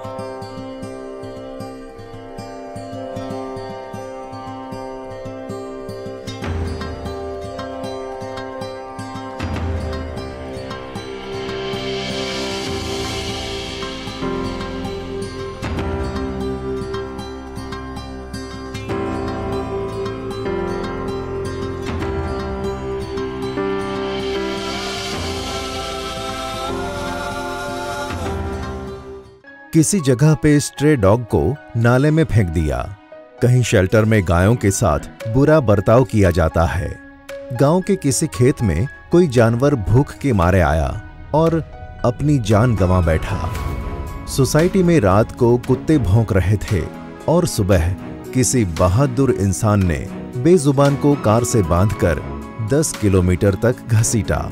किसी जगह पे स्ट्रे डॉग को नाले में फेंक दिया। कहीं शेल्टर में गायों के साथ बुरा बर्ताव किया जाता है। गांव के किसी खेत में कोई जानवर भूख के मारे आया और अपनी जान गंवा बैठा। सोसाइटी में रात को कुत्ते भौंक रहे थे और सुबह किसी बहादुर इंसान ने बेजुबान को कार से बांधकर 10 किलोमीटर तक घसीटा।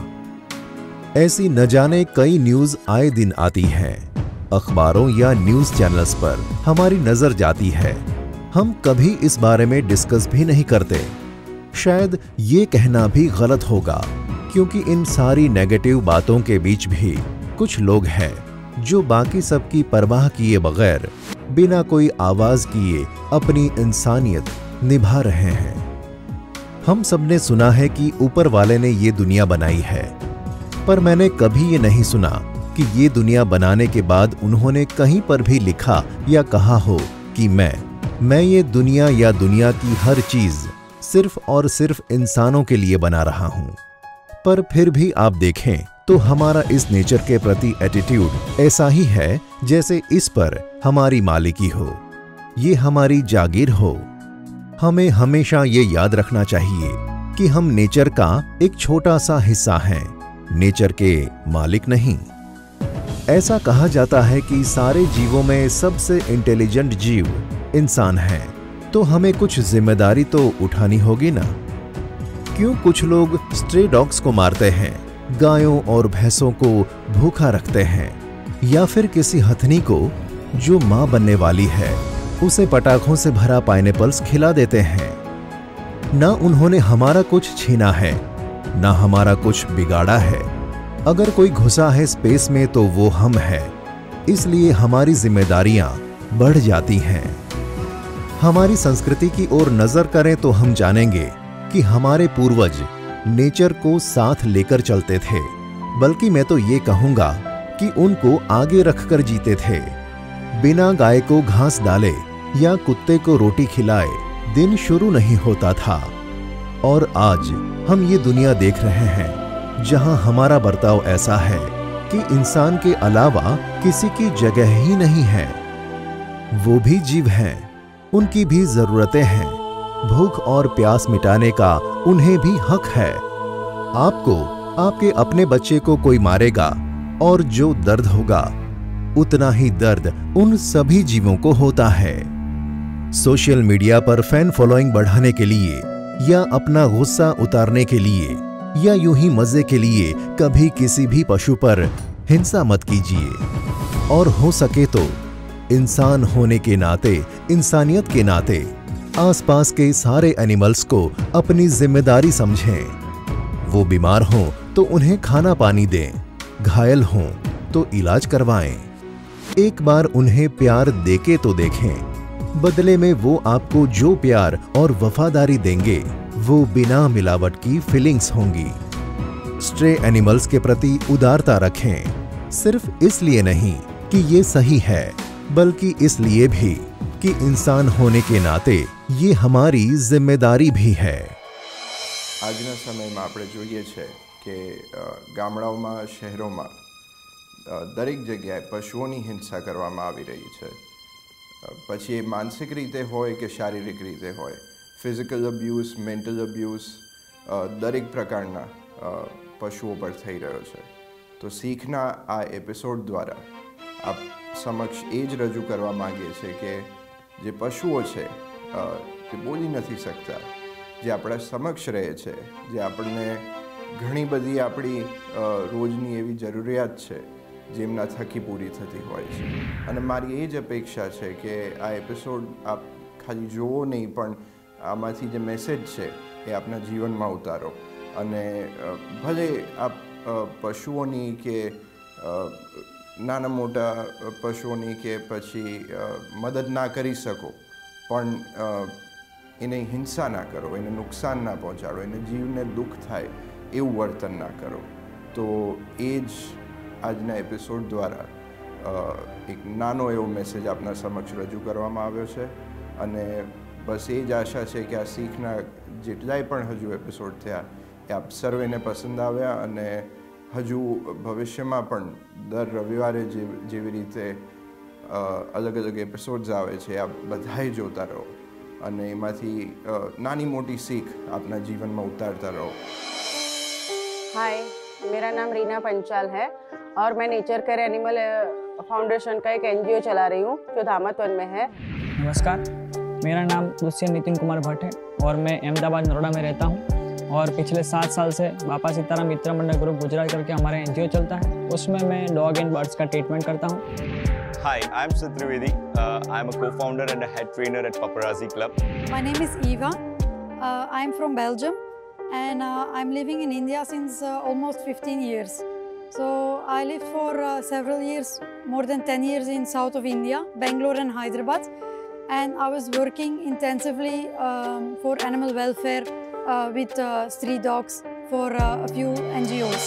ऐसी न जाने कई न्यूज आए दिन आती हैं। अखबारों या न्यूज चैनल्स पर हमारी नजर जाती है। हम कभी इस बारे में डिस्कस भी नहीं करते। शायद ये कहना भी गलत होगा, क्योंकि इन सारी नेगेटिव बातों के बीच भी कुछ लोग हैं जो बाकी सबकी परवाह किए बगैर बिना कोई आवाज किए अपनी इंसानियत निभा रहे हैं। हम सबने सुना है कि ऊपर वाले ने ये दुनिया बनाई है, पर मैंने कभी ये नहीं सुना कि ये दुनिया बनाने के बाद उन्होंने कहीं पर भी लिखा या कहा हो कि मैं ये दुनिया या दुनिया की हर चीज सिर्फ और सिर्फ इंसानों के लिए बना रहा हूं। पर फिर भी आप देखें तो हमारा इस नेचर के प्रति एटीट्यूड ऐसा ही है जैसे इस पर हमारी मालिकी हो, ये हमारी जागीर हो। हमें हमेशा ये याद रखना चाहिए कि हम नेचर का एक छोटा सा हिस्सा हैं, नेचर के मालिक नहीं। ऐसा कहा जाता है कि सारे जीवों में सबसे इंटेलिजेंट जीव इंसान है, तो हमें कुछ जिम्मेदारी तो उठानी होगी ना। क्यों कुछ लोग स्ट्रे डॉग्स को मारते हैं, गायों और भैंसों को भूखा रखते हैं, या फिर किसी हथनी को जो मां बनने वाली है उसे पटाखों से भरा पाइनएप्पल्स खिला देते हैं। ना उन्होंने हमारा कुछ छीना है, ना हमारा कुछ बिगाड़ा है। अगर कोई घुसा है स्पेस में तो वो हम हैं, इसलिए हमारी जिम्मेदारियां बढ़ जाती हैं। हमारी संस्कृति की ओर नजर करें तो हम जानेंगे कि हमारे पूर्वज नेचर को साथ लेकर चलते थे, बल्कि मैं तो ये कहूंगा कि उनको आगे रखकर जीते थे। बिना गाय को घास डाले या कुत्ते को रोटी खिलाए दिन शुरू नहीं होता था। और आज हम ये दुनिया देख रहे हैं जहां हमारा बर्ताव ऐसा है कि इंसान के अलावा किसी की जगह ही नहीं है। वो भी जीव हैं, उनकी भी जरूरतें हैं। भूख और प्यास मिटाने का उन्हें भी हक है। आपको आपके अपने बच्चे को कोई मारेगा और जो दर्द होगा उतना ही दर्द उन सभी जीवों को होता है। सोशल मीडिया पर फैन फॉलोइंग बढ़ाने के लिए या अपना गुस्सा उतारने के लिए या यूं ही मजे के लिए कभी किसी भी पशु पर हिंसा मत कीजिए। और हो सके तो इंसान होने के नाते, इंसानियत के नाते आसपास के सारे एनिमल्स को अपनी जिम्मेदारी समझें। वो बीमार हों तो उन्हें खाना पानी दें, घायल हों तो इलाज करवाएं। एक बार उन्हें प्यार देके तो देखें। बदले में वो आपको जो प्यार और वफादारी देंगे वो बिना मिलावट की फीलिंग्स होंगी। स्ट्रे एनिमल्स के प्रति उदारता रखें, सिर्फ इसलिए नहीं कि ये सही है, बल्कि इसलिए भी कि इंसान होने के नाते ये हमारी जिम्मेदारी भी है। આજના સમયમાં આપણે જોઈએ છે કે ગામડાઓમાં, શહેરોમાં દરેક જગ્યાએ પશુઓની હિંસા કરવામાં આવી રહી છે। પછી એ માનસિક રીતે હોય કે શારીરિક રીતે હોય, ફિઝિકલ અબ્યુઝ, મેન્ટલ અબ્યુઝ દરેક પ્રકારના પશુઓ પર થઈ રહ્યો છે। તો શીખના આ એપિસોડ દ્વારા આપ સમક્ષ એ જ રજૂ કરવા માગીએ છીએ કે જે પશુઓ છે તે બોલી નથી શકતા, જે આપણા સમક્ષ રહે છે, જે આપણને ઘણી બધી આપણી રોજની એવી જરૂરિયાત છે જેમના થકી પૂરી થતી હોય છે। અને મારી એ જ અપેક્ષા છે કે આ એપિસોડ આપ ખાલી જુઓ નહીં, પણ આમાંથી જે મેસેજ છે એ આપના જીવનમાં ઉતારો। અને ભલે આપ પશુઓની કે નાના મોટા પશુઓની કે પછી મદદ ના કરી શકો, પણ એને હિંસા ના કરો, એને નુકસાન ના પહોંચાડો, એને જીવને દુઃખ થાય એવું વર્તન ના કરો. તો એ જ આજના એપિસોડ દ્વારા એક નાનો એવો મેસેજ આપના સમક્ષ રજૂ કરવામાં આવ્યો છે. અને બસ એ જ આશા છે કે આ શીખના જેટલાય પણ હજુ એપિસોડ થયા એ આપ સર્વેને પસંદ આવ્યા, અને હજુ ભવિષ્યમાં પણ દર રવિવારે જેવી રીતે અલગ અલગ એપિસોડ્સ આવે છે આપ બધાએ જોતા રહો અને એમાંથી નાની મોટી सीख अपना जीवन में उतारता रहो. हाय, मेरा नाम रीना पंचाल है और मैं नेचर केयर एनिमल फाउंडेशन का एक एनजीओ चला रही हूँ जो धामतवन में है. नमस्कार, मेरा नाम दुष्यंत नितिन कुमार भट्ट है और मैं अहमदाबाद नरोडा में रहता हूँ. और पिछले 7 साल से बापा सीताराम मित्र मंडल ग्रुप गुजरात करके हमारा एनजीओ चलता है. उसमें मैं डॉग एंड बर्ड्स का ट्रीटमेंट करता हूँ. Hi, I'm Sid Trivedi. I'm a co-founder and a head trainer at Paparazzi Club. My name is Eva. I'm from Belgium and I'm living in India since almost 15 years. So I lived for several years, more than 10 years in south of India, Bangalore and Hyderabad. And I was working intensively for animal welfare with street dogs for a few NGOs.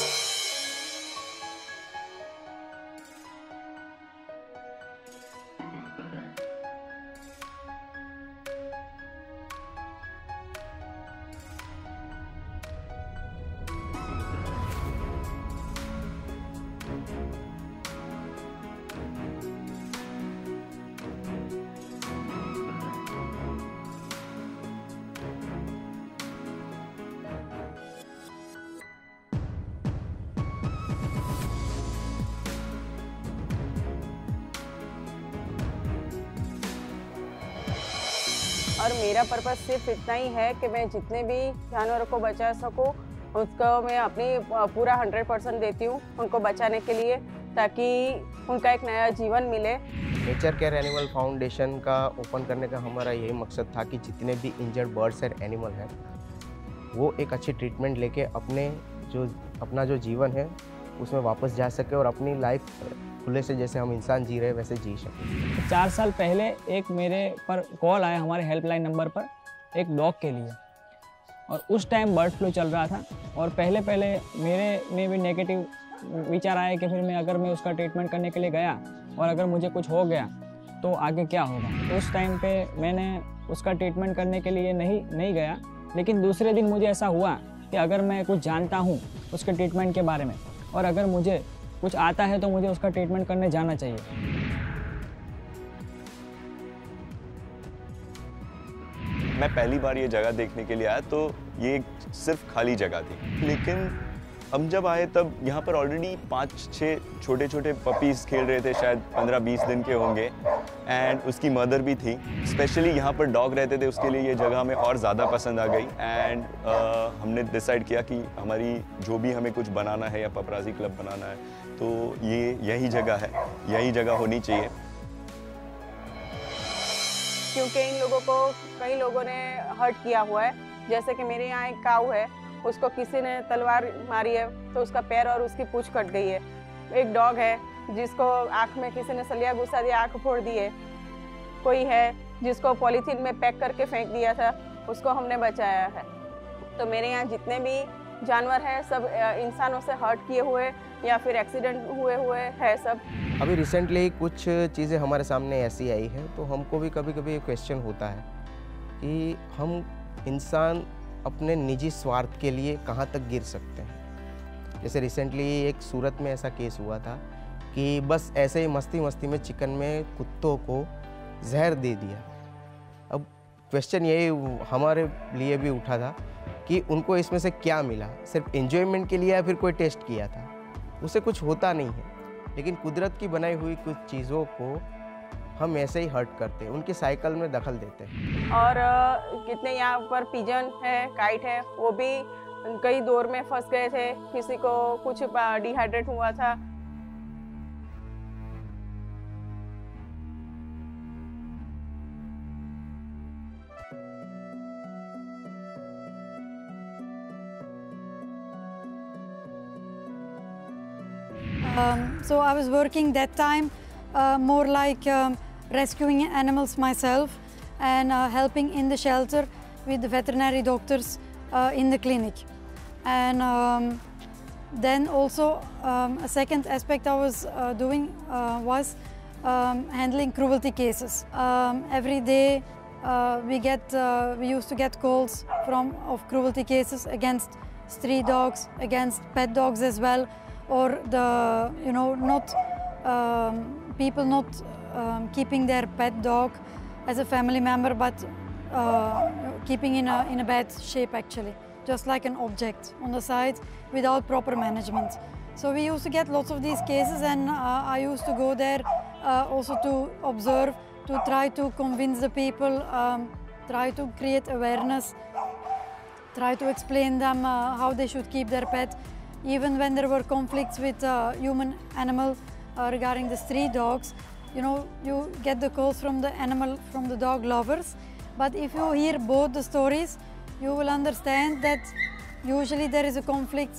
और मेरा purpose सिर्फ इतना ही है कि मैं जितने भी जानवरों को बचा सकूं उसको मैं अपनी पूरा 100% देती हूं उनको बचाने के लिए, ताकि उनका एक नया जीवन मिले. नेचर केयर एनिमल फाउंडेशन का ओपन करने का हमारा यही मकसद था कि जितने भी इंजर्ड बर्ड्स एंड एनिमल हैं वो एक अच्छी ट्रीटमेंट लेके अपना जो जीवन है उसमें वापस जा सके और अपनी लाइफ खुले से जैसे हम इंसान जी रहे हैं वैसे जी सकें. 4 साल पहले एक मेरे पर कॉल आया हमारे हेल्पलाइन नंबर पर एक डॉग के लिए, और उस टाइम बर्ड फ्लू चल रहा था. और पहले मेरे में भी नेगेटिव विचार आया कि फिर अगर मैं उसका ट्रीटमेंट करने के लिए गया और अगर मुझे कुछ हो गया तो आगे क्या होगा. तो उस टाइम पे मैंने उसका ट्रीटमेंट करने के लिए नहीं गया. लेकिन दूसरे दिन मुझे ऐसा हुआ कि अगर मैं कुछ जानता हूँ उसके ट्रीटमेंट के बारे में और अगर मुझे कुछ आता है तो मुझे उसका ट्रीटमेंट करने जाना चाहिए. मैं पहली बार ये जगह देखने के लिए आया तो ये सिर्फ खाली जगह थी, लेकिन हम जब आए तब यहाँ पर ऑलरेडी 5-6 छोटे छोटे पपीज़ खेल रहे थे, शायद 15-20 दिन के होंगे, एंड उसकी मदर भी थी. स्पेशली यहाँ पर डॉग रहते थे, उसके लिए ये जगह हमें और ज़्यादा पसंद आ गई. एंड हमने डिसाइड किया कि हमारी जो भी हमें कुछ बनाना है या पपराजी क्लब बनाना है तो ये यही जगह है, यही जगह होनी चाहिए. क्योंकि इन लोगों को कई लोगों ने हर्ट किया हुआ है. जैसे कि मेरे यहाँ एक काऊ है, उसको किसी ने तलवार मारी है तो उसका पैर और उसकी पूंछ कट गई है. एक डॉग है जिसको आँख में किसी ने सलिया घुसा दिया, आँख फोड़ दी है. कोई है जिसको पॉलीथीन में पैक करके फेंक दिया था, उसको हमने बचाया है. तो मेरे यहाँ जितने भी जानवर हैं सब इंसानों से हर्ट किए हुए या फिर एक्सीडेंट हुए हैं सब. अभी रिसेंटली कुछ चीज़ें हमारे सामने ऐसी आई हैं तो हमको भी कभी कभी क्वेश्चन होता है कि हम इंसान अपने निजी स्वार्थ के लिए कहाँ तक गिर सकते हैं. जैसे रिसेंटली एक सूरत में ऐसा केस हुआ था कि बस ऐसे ही मस्ती में चिकन में कुत्तों को जहर दे दिया. अब क्वेश्चन यही हमारे लिए भी उठा था कि उनको इसमें से क्या मिला, सिर्फ एंजॉयमेंट के लिए या फिर कोई टेस्ट किया था. उसे कुछ होता नहीं है, लेकिन कुदरत की बनाई हुई कुछ चीज़ों को हम ऐसे ही हर्ट करते हैं, उनकी साइकिल में दखल देते हैं. और कितने यहाँ पर पिजन है, काइट है, वो भी कई दौर में फंस गए थे. किसी को कुछ डिहाइड्रेट हुआ था. So I was working that time more like rescuing animals myself and helping in the shelter with the veterinary doctors in the clinic. And then also a second aspect I was doing was handling cruelty cases. Every day we used to get calls of cruelty cases against street dogs, against pet dogs as well, or the people not keeping their pet dog as a family member, but keeping in a bad shape actually, just like an object on the side without proper management. So we used to get lots of these cases, and I used to go there also to observe, to try to convince the people, try to create awareness, try to explain them how they should keep their pet. Even when there were conflicts with human-animal regarding the street dogs, you get the calls from the dog lovers. But if you hear both the stories, you will understand that usually there is a conflict,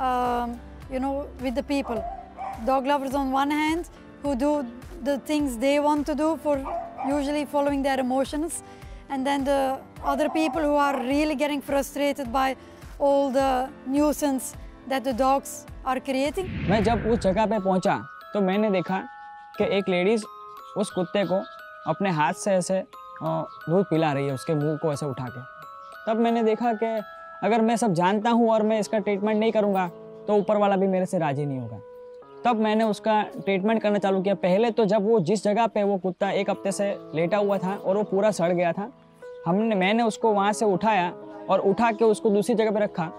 with the people. Dog lovers on one hand, who do the things they want to do for usually following their emotions, and then the other people who are really getting frustrated by all the nuisance that the dogs are creating. मैं जब उस जगह पे पहुंचा तो मैंने देखा कि एक लेडीज़ उस कुत्ते को अपने हाथ से ऐसे दूध पिला रही है, उसके मुंह को ऐसे उठा के। तब मैंने देखा कि अगर मैं सब जानता हूं और मैं इसका ट्रीटमेंट नहीं करूंगा तो ऊपर वाला भी मेरे से राजी नहीं होगा। तब मैंने उसका ट्रीटमेंट करना चालू किया। पहले तो जब वो जिस जगह पे वो कुत्ता एक हफ्ते से लेटा हुआ था और वो पूरा सड़ गया था, मैंने उसको वहाँ से उठाया और उठा के उसको दूसरी जगह पे रखा।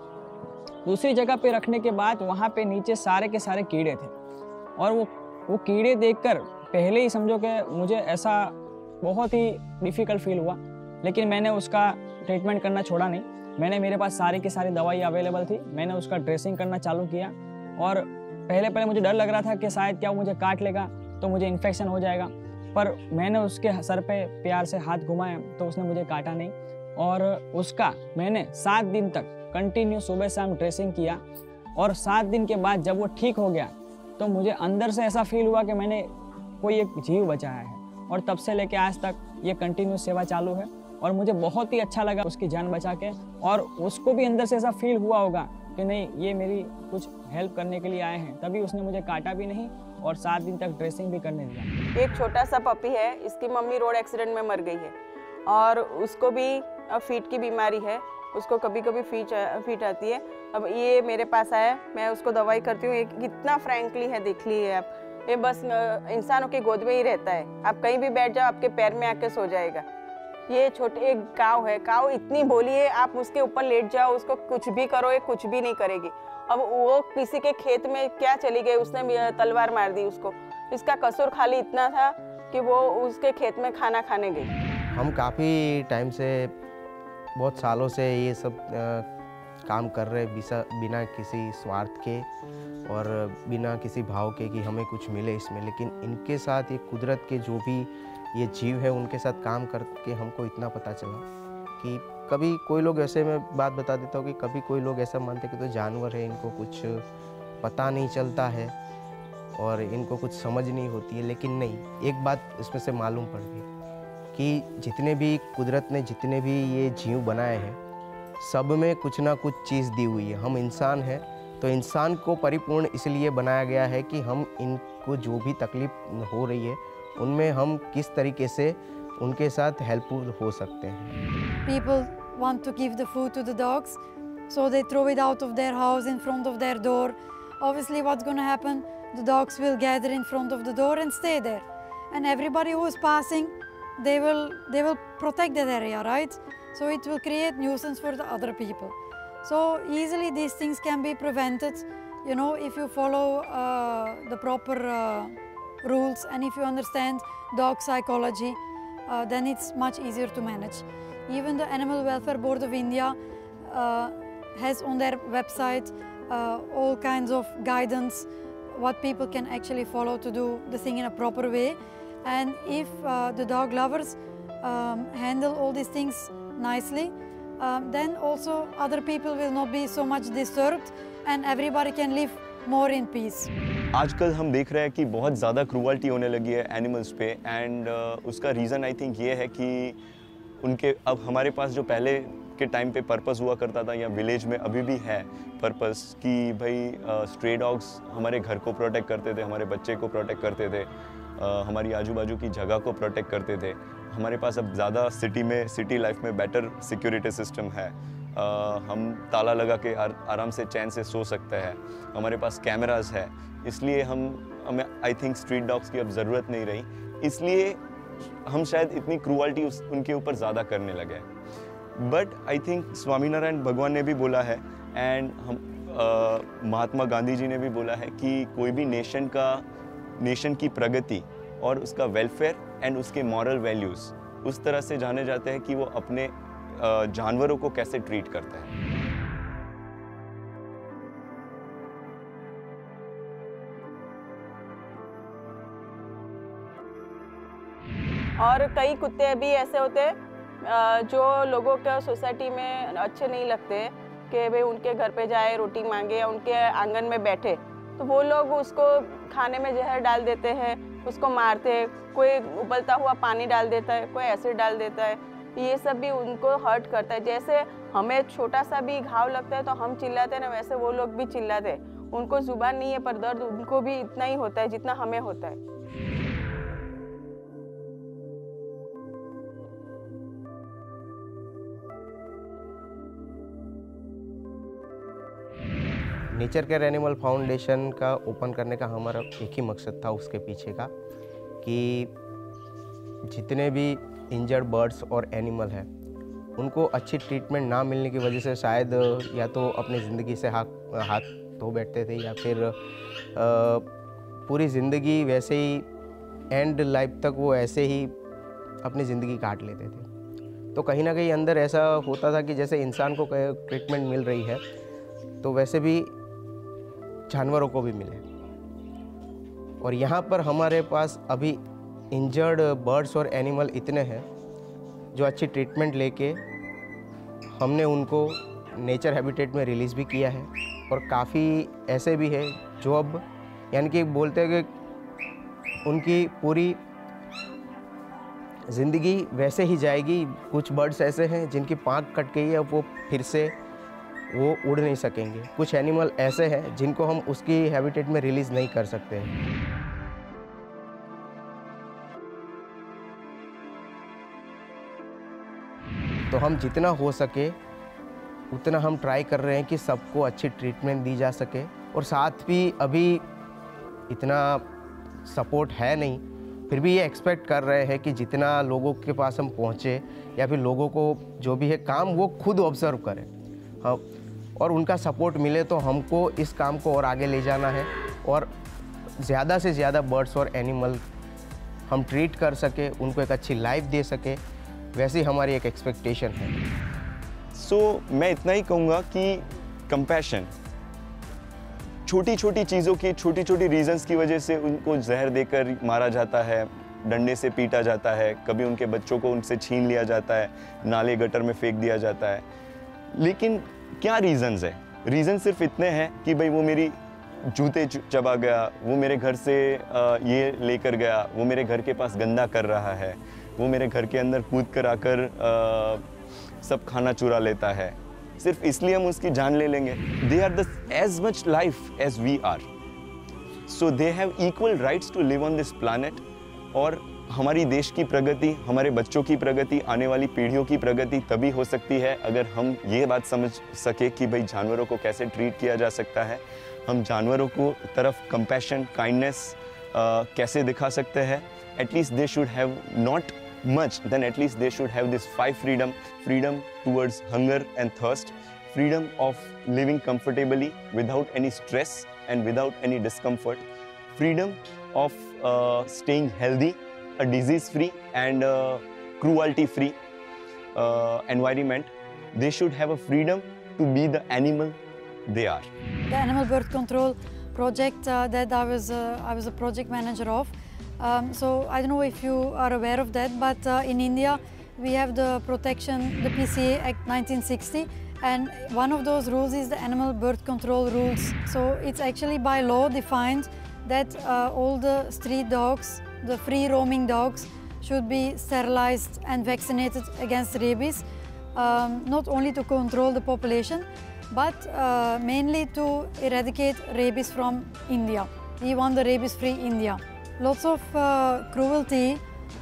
दूसरी जगह पे रखने के बाद वहाँ पे नीचे सारे के सारे कीड़े थे, और वो कीड़े देखकर पहले ही समझो कि मुझे ऐसा बहुत ही डिफ़िकल्ट फील हुआ। लेकिन मैंने उसका ट्रीटमेंट करना छोड़ा नहीं। मेरे पास सारी की सारी दवाई अवेलेबल थी। मैंने उसका ड्रेसिंग करना चालू किया, और पहले मुझे डर लग रहा था कि शायद क्या वो मुझे काट लेगा तो मुझे इन्फेक्शन हो जाएगा, पर मैंने उसके सर पे प्यार से हाथ घुमाया तो उसने मुझे काटा नहीं। और उसका मैंने 7 दिन तक कंटिन्यू सुबह शाम ड्रेसिंग किया, और 7 दिन के बाद जब वो ठीक हो गया तो मुझे अंदर से ऐसा फील हुआ कि मैंने कोई एक जीव बचाया है। और तब से लेके आज तक ये कंटिन्यू सेवा चालू है, और मुझे बहुत ही अच्छा लगा उसकी जान बचा के। और उसको भी अंदर से ऐसा फील हुआ होगा कि नहीं, ये मेरी कुछ हेल्प करने के लिए आए हैं, तभी उसने मुझे काटा भी नहीं और 7 दिन तक ड्रेसिंग भी करने दिया। एक छोटा सा पपी है, इसकी मम्मी रोड एक्सीडेंट में मर गई है, और उसको भी फीट की बीमारी है, उसको कभी कभी फीट आती है। अब ये मेरे पास आया, मैं उसको दवाई करती हूँ। ये कितना फ्रैंकली है, देख लीजिए आप। ये बस इंसानों की गोद में ही रहता है, आप कहीं भी बैठ जाओ आपके पैर में आके सो जाएगा। ये छोटे एक काव है, काव इतनी भोली है, आप उसके ऊपर लेट जाओ, उसको कुछ भी करो, ये कुछ भी नहीं करेगी। अब वो किसी के खेत में क्या चली गई, उसने तलवार मार दी उसको। इसका कसूर खाली इतना था कि वो उसके खेत में खाना खाने गई। हम काफ़ी टाइम से, बहुत सालों से ये सब काम कर रहे बिना किसी स्वार्थ के और बिना किसी भाव के कि हमें कुछ मिले इसमें। लेकिन इनके साथ ये कुदरत के जो भी ये जीव है उनके साथ काम करके हमको इतना पता चला कि कभी कोई लोग ऐसे, मैं बात बता देता हूँ कि कभी कोई लोग ऐसा मानते कि तो जानवर है, इनको कुछ पता नहीं चलता है और इनको कुछ समझ नहीं होती है। लेकिन नहीं, एक बात इसमें से मालूम पड़ गई कि जितने भी कुदरत ने जितने भी ये जीव बनाए हैं, सब में कुछ ना कुछ चीज़ दी हुई है। हम इंसान हैं तो इंसान को परिपूर्ण इसलिए बनाया गया है कि हम इनको जो भी तकलीफ हो रही है उनमें हम किस तरीके से उनके साथ हेल्पफुल हो सकते हैं। People want to give the food to the dogs, so they throw it out of their house in front of their door. Obviously, what's going to happen? The dogs will gather in front of the door and stay there, and everybody who is passing, they will protect that area, right? So it will create nuisance for the other people. So easily these things can be prevented, if you follow the proper rules, and if you understand dog psychology, then it's much easier to manage. Even the Animal Welfare Board of India has on their website all kinds of guidance, what people can actually follow to do the thing in a proper way. And if the dog lovers handle all these things nicely, then also other people will not be so much disturbed and everybody can live more in peace. आजकल हम देख रहे हैं कि बहुत ज़्यादा cruelty होने लगी है एनिमल्स पे, एंड उसका रीज़न आई थिंक ये है कि उनके अब हमारे पास जो पहले के टाइम पे पर्पस हुआ करता था, या विलेज में अभी भी है पर्पस कि भाई स्ट्रे डॉग्स हमारे घर को प्रोटेक्ट करते थे, हमारे बच्चे को प्रोटेक्ट करते थे, हमारी आजू बाजू की जगह को प्रोटेक्ट करते थे। हमारे पास अब ज़्यादा सिटी लाइफ में बेटर सिक्योरिटी सिस्टम है, हम ताला लगा के आराम से चैन से सो सकते हैं, हमारे पास कैमरास है, इसलिए हमें आई थिंक स्ट्रीट डॉग्स की अब ज़रूरत नहीं रही, इसलिए हम शायद इतनी क्रूअल्टी उनके ऊपर ज़्यादा करने लगे। बट आई थिंक स्वामीनारायण भगवान ने भी बोला है, एंड हम महात्मा गांधी जी ने भी बोला है कि कोई भी नेशन की प्रगति और उसका वेलफेयर एंड उसके मॉरल वैल्यूज़ उस तरह से जाने जाते हैं कि वो अपने जानवरों को कैसे ट्रीट करता है। और कई कुत्ते भी ऐसे होते हैं जो लोगों के सोसाइटी में अच्छे नहीं लगते कि भाई उनके घर पे जाए रोटी मांगे या उनके आंगन में बैठे, तो वो लोग उसको खाने में जहर डाल देते हैं, उसको मारते हैं, कोई उबलता हुआ पानी डाल देता है, कोई एसिड डाल देता है। ये सब भी उनको हर्ट करता है। जैसे हमें छोटा सा भी घाव लगता है तो हम चिल्लाते हैं ना, वैसे वो लोग भी चिल्लाते हैं। उनको जुबान नहीं है पर दर्द उनको भी इतना ही होता है जितना हमें होता है। नेचर केयर एनिमल फाउंडेशन का ओपन करने का हमारा एक ही मकसद था उसके पीछे का, कि जितने भी इंजर्ड बर्ड्स और एनिमल हैं उनको अच्छी ट्रीटमेंट ना मिलने की वजह से शायद या तो अपनी ज़िंदगी से हाथ धो बैठते थे, या फिर पूरी ज़िंदगी वैसे ही एंड लाइफ तक वो ऐसे ही अपनी ज़िंदगी काट लेते थे। तो कहीं ना कहीं अंदर ऐसा होता था कि जैसे इंसान को ट्रीटमेंट मिल रही है तो वैसे भी जानवरों को भी मिले। और यहाँ पर हमारे पास अभी इंजर्ड बर्ड्स और एनिमल इतने हैं जो अच्छी ट्रीटमेंट लेके हमने उनको नेचर हैबिटेट में रिलीज़ भी किया है, और काफ़ी ऐसे भी है जो अब यानी कि बोलते हैं कि उनकी पूरी ज़िंदगी वैसे ही जाएगी। कुछ बर्ड्स ऐसे हैं जिनकी पाँख कट गई है, वो फिर से वो उड़ नहीं सकेंगे। कुछ एनिमल ऐसे हैं जिनको हम उसकी हैबिटेट में रिलीज़ नहीं कर सकते हैं। तो हम जितना हो सके उतना हम ट्राई कर रहे हैं कि सबको अच्छी ट्रीटमेंट दी जा सके, और साथ भी अभी इतना सपोर्ट है नहीं, फिर भी ये एक्सपेक्ट कर रहे हैं कि जितना लोगों के पास हम पहुँचे या फिर लोगों को जो भी है काम वो खुद ऑब्जर्व करें, हाँ, और उनका सपोर्ट मिले तो हमको इस काम को और आगे ले जाना है, और ज़्यादा से ज़्यादा बर्ड्स और एनिमल हम ट्रीट कर सके, उनको एक अच्छी लाइफ दे सके, वैसी हमारी एक एक्सपेक्टेशन है। मैं इतना ही कहूँगा कि कंपैशन, छोटी छोटी चीज़ों की छोटी छोटी रीजंस की वजह से उनको जहर देकर मारा जाता है, डंडे से पीटा जाता है, कभी उनके बच्चों को उनसे छीन लिया जाता है, नाले गटर में फेंक दिया जाता है। लेकिन क्या रीजंस है? रीज़न सिर्फ इतने हैं कि भाई वो मेरी जूते चबा गया, वो मेरे घर से ये लेकर गया, वो मेरे घर के पास गंदा कर रहा है, वो मेरे घर के अंदर कूद कर आकर सब खाना चुरा लेता है, सिर्फ इसलिए हम उसकी जान ले लेंगे। They are the as much life as we are, so they have equal rights to live on this planet. और हमारी देश की प्रगति, हमारे बच्चों की प्रगति, आने वाली पीढ़ियों की प्रगति तभी हो सकती है अगर हम ये बात समझ सके कि भाई जानवरों को कैसे ट्रीट किया जा सकता है, हम जानवरों को तरफ कंपैशन, काइंडनेस कैसे दिखा सकते हैं। At least they should have not much, then at least they should have this 5 freedom towards hunger and thirst, freedom of living comfortably without any stress and without any discomfort, freedom of staying healthy, a disease free and cruelty free environment. They should have a freedom to be the animal they are. The Animal Birth Control project that I was a project manager of. So I don't know if you are aware of that, but in India we have the protection, the PCA Act 1960, and one of those rules is the animal birth control rules. So it's actually by law defined that all the street dogs, the free roaming dogs, should be sterilized and vaccinated against rabies, not only to control the population, but mainly to eradicate rabies from India. We want the rabies-free India. Lots of cruelty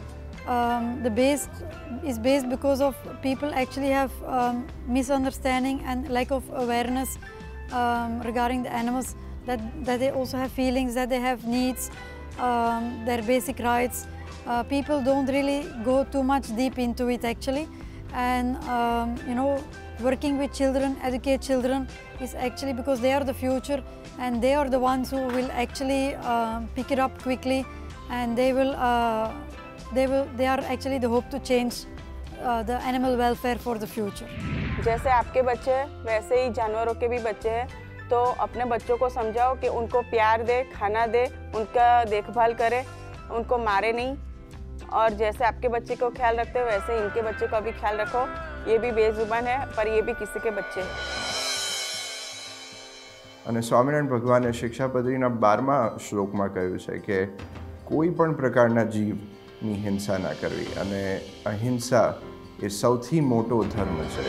is based because of people actually have misunderstanding and lack of awareness regarding the animals, that they also have feelings, that they have needs, their basic rights. People don't really go too much deep into it actually, and you know, working with children, educate children is actually because they are the future and they are the ones who will actually pick it up quickly, and they are actually the hope to change the animal welfare for the future. जैसे आपके बच्चे हैं वैसे ही जानवरों के भी बच्चे हैं, तो अपने बच्चों को समझाओ कि उनको प्यार दे, खाना दे, उनका देखभाल करे, उनको मारे नहीं, और जैसे आपके बच्चे को ख्याल रखते हो वैसे इनके बच्चे का भी ख्याल रखो। ये भी बेजुबान है पर ये भी किसी के बच्चे हैं। અને સ્વામિનારાયણ ભગવાને શિક્ષાપત્રીના 12મા શ્લોકમાં કહ્યું છે કે કોઈ પણ પ્રકારના જીવની હિંસા ના કરવી, અને અહિંસા એ સૌથી મોટો ધર્મ છે।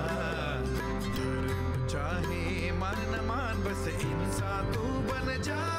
चाहे मान न मान बस इंसान तू बन जा।